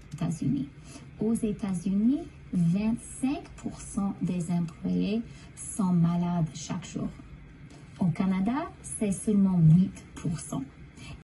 États-Unis. Aux États-Unis, 25% des employés sont malades chaque jour. Au Canada, c'est seulement 8%.